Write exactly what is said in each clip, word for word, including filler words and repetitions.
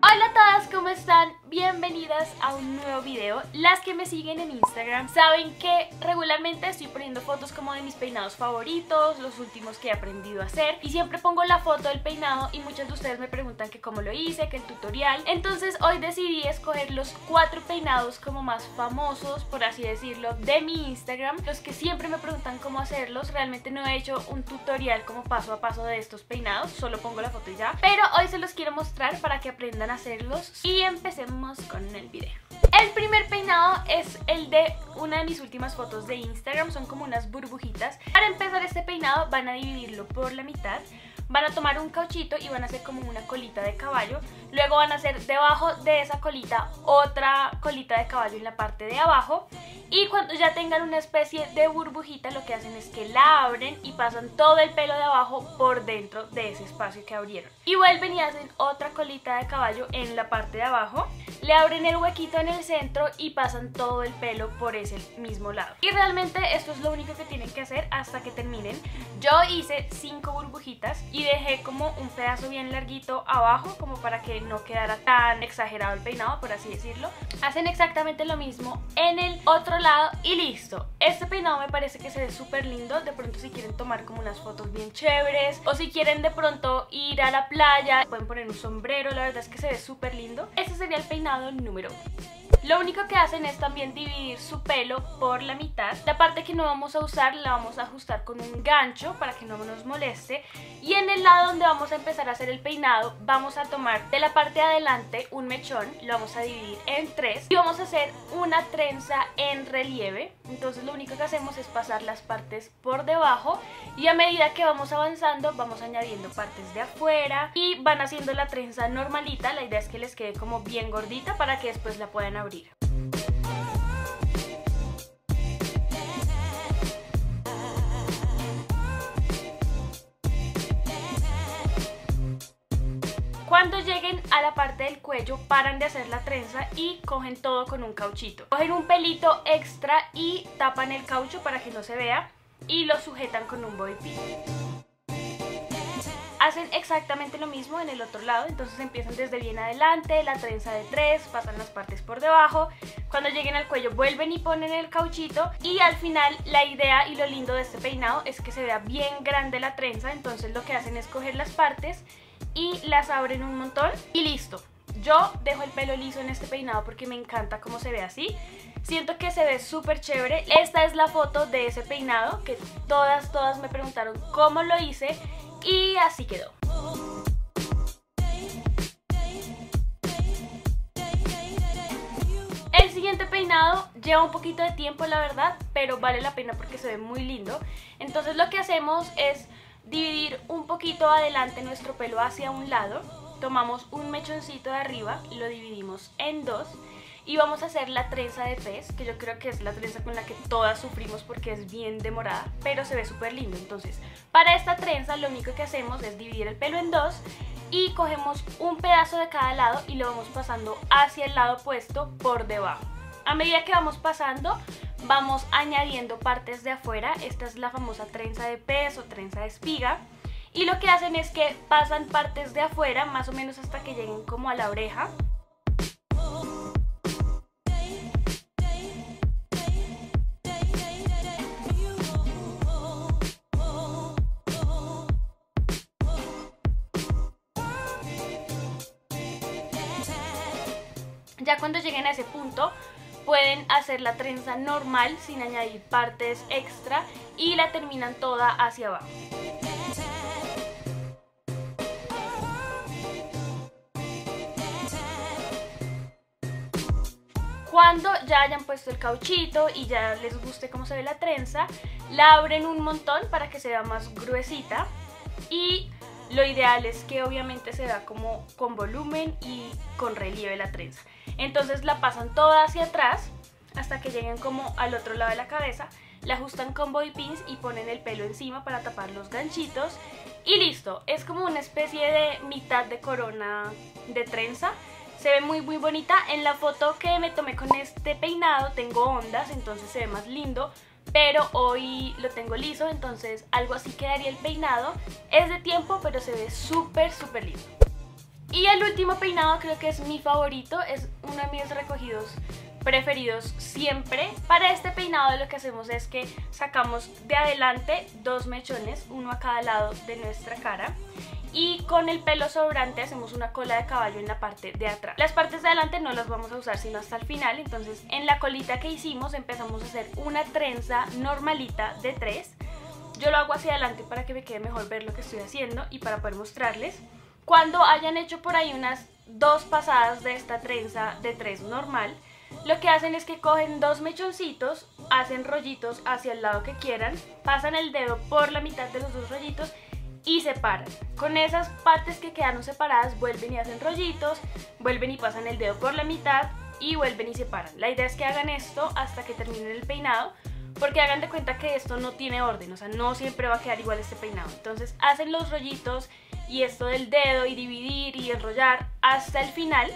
Hola a todas, ¿cómo están? Bienvenidas a un nuevo video. Las que me siguen en Instagram saben que regularmente estoy poniendo fotos como de mis peinados favoritos, los últimos que he aprendido a hacer, y siempre pongo la foto del peinado y muchos de ustedes me preguntan que cómo lo hice, que el tutorial. Entonces hoy decidí escoger los cuatro peinados como más famosos, por así decirlo, de mi Instagram, los que siempre me preguntan cómo hacerlos. Realmente no he hecho un tutorial como paso a paso de estos peinados, solo pongo la foto y ya, pero hoy se los quiero mostrar para que aprendan a hacerlos y empecemos con el video. El primer peinado es el de una de mis últimas fotos de Instagram, son como unas burbujitas. Para empezar este peinado van a dividirlo por la mitad, van a tomar un cauchito y van a hacer como una colita de caballo. Luego van a hacer debajo de esa colita otra colita de caballo en la parte de abajo. Y cuando ya tengan una especie de burbujita, lo que hacen es que la abren y pasan todo el pelo de abajo por dentro de ese espacio que abrieron. Y vuelven y hacen otra colita de caballo en la parte de abajo. Le abren el huequito en el centro y pasan todo el pelo por ese mismo lado. Y realmente esto es lo único que tienen que hacer hasta que terminen. Yo hice cinco burbujitas y dejé como un pedazo bien larguito abajo, como para que no quedara tan exagerado el peinado, por así decirlo. Hacen exactamente lo mismo en el otro lado y listo. Este peinado me parece que se ve súper lindo. De pronto si quieren tomar como unas fotos bien chéveres, o si quieren de pronto ir a la playa, pueden poner un sombrero. La verdad es que se ve súper lindo. Este sería el peinado número uno. Lo único que hacen es también dividir su pelo por la mitad. La parte que no vamos a usar la vamos a ajustar con un gancho para que no nos moleste. Y en el lado donde vamos a empezar a hacer el peinado, vamos a tomar de la parte de adelante un mechón, lo vamos a dividir en tres y vamos a hacer una trenza en relieve. Entonces lo único que hacemos es pasar las partes por debajo y a medida que vamos avanzando vamos añadiendo partes de afuera y van haciendo la trenza normalita. La idea es que les quede como bien gordita para que después la puedan abrir. Cuando lleguen a la parte del cuello, paran de hacer la trenza y cogen todo con un cauchito. Cogen un pelito extra y tapan el caucho para que no se vea y lo sujetan con un bobby pin. Hacen exactamente lo mismo en el otro lado, entonces empiezan desde bien adelante, la trenza de tres, pasan las partes por debajo. Cuando lleguen al cuello vuelven y ponen el cauchito y al final la idea y lo lindo de este peinado es que se vea bien grande la trenza. Entonces lo que hacen es coger las partes y las abren un montón y listo. Yo dejo el pelo liso en este peinado porque me encanta cómo se ve así. Siento que se ve súper chévere. Esta es la foto de ese peinado que todas, todas me preguntaron cómo lo hice y así quedó. El siguiente peinado lleva un poquito de tiempo, la verdad, pero vale la pena porque se ve muy lindo. Entonces lo que hacemos es dividir un poquito adelante nuestro pelo hacia un lado, tomamos un mechoncito de arriba, lo dividimos en dos y vamos a hacer la trenza de pez, que yo creo que es la trenza con la que todas sufrimos porque es bien demorada, pero se ve súper lindo. Entonces, para esta trenza lo único que hacemos es dividir el pelo en dos y cogemos un pedazo de cada lado y lo vamos pasando hacia el lado opuesto por debajo. A medida que vamos pasando, vamos añadiendo partes de afuera. Esta es la famosa trenza de pez o trenza de espiga. Y lo que hacen es que pasan partes de afuera, más o menos hasta que lleguen como a la oreja. Ya cuando lleguen a ese punto, pueden hacer la trenza normal sin añadir partes extra y la terminan toda hacia abajo. Cuando ya hayan puesto el cauchito y ya les guste cómo se ve la trenza, la abren un montón para que se vea más gruesita y lo ideal es que obviamente se vea como con volumen y con relieve la trenza. Entonces la pasan toda hacia atrás hasta que lleguen como al otro lado de la cabeza, la ajustan con bobby pins y ponen el pelo encima para tapar los ganchitos y listo. Es como una especie de mitad de corona de trenza. Se ve muy muy bonita. En la foto que me tomé con este peinado tengo ondas, entonces se ve más lindo, pero hoy lo tengo liso, entonces algo así quedaría el peinado. Es de tiempo, pero se ve súper súper lindo. Y el último peinado creo que es mi favorito, es uno de mis recogidos preferidos siempre. Para este peinado lo que hacemos es que sacamos de adelante dos mechones, uno a cada lado de nuestra cara, y con el pelo sobrante hacemos una cola de caballo en la parte de atrás. Las partes de adelante no las vamos a usar sino hasta el final, entonces en la colita que hicimos empezamos a hacer una trenza normalita de tres. Yo lo hago hacia adelante para que me quede mejor ver lo que estoy haciendo y para poder mostrarles. Cuando hayan hecho por ahí unas dos pasadas de esta trenza de tres normal, lo que hacen es que cogen dos mechoncitos, hacen rollitos hacia el lado que quieran, pasan el dedo por la mitad de los dos rollitos y separan. Con esas partes que quedaron separadas vuelven y hacen rollitos, vuelven y pasan el dedo por la mitad y vuelven y separan. La idea es que hagan esto hasta que terminen el peinado, porque hagan de cuenta que esto no tiene orden, o sea, no siempre va a quedar igual este peinado. Entonces hacen los rollitos y esto del dedo y dividir y enrollar hasta el final.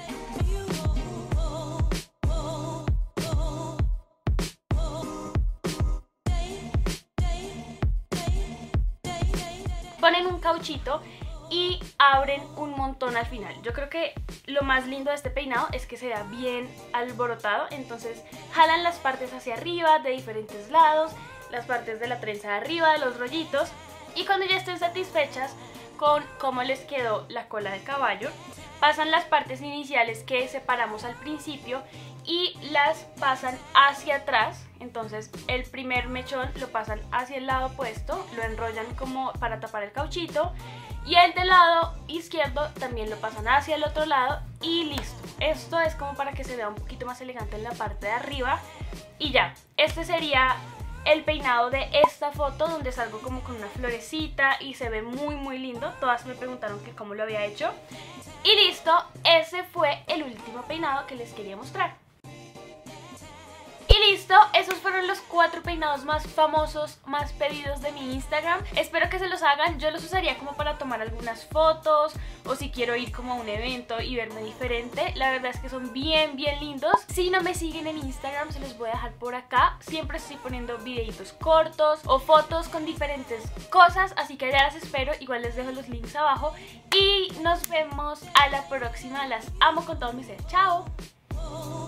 Ponen un cauchito y abren un montón al final. Yo creo que lo más lindo de este peinado es que se vea bien alborotado, entonces jalan las partes hacia arriba de diferentes lados, las partes de la trenza de arriba, de los rollitos, y cuando ya estén satisfechas con cómo les quedó la cola de caballo, pasan las partes iniciales que separamos al principio y las pasan hacia atrás. Entonces el primer mechón lo pasan hacia el lado opuesto, lo enrollan como para tapar el cauchito, y el del lado izquierdo también lo pasan hacia el otro lado y listo. Esto es como para que se vea un poquito más elegante en la parte de arriba y ya. Este sería el peinado de esta foto donde salgo como con una florecita y se ve muy muy lindo. Todas me preguntaron que cómo lo había hecho. Y listo, ese fue el último peinado que les quería mostrar. Y listo, esos fueron los cuatro peinados más famosos, más pedidos de mi Instagram. Espero que se los hagan, yo los usaría como para tomar algunas fotos o si quiero ir como a un evento y verme diferente. La verdad es que son bien bien lindos. Si no me siguen en Instagram se los voy a dejar por acá. Siempre estoy poniendo videitos cortos o fotos con diferentes cosas, así que ya las espero. Igual les dejo los links abajo y nos vemos a la próxima. Las amo con todo mi ser. Chao.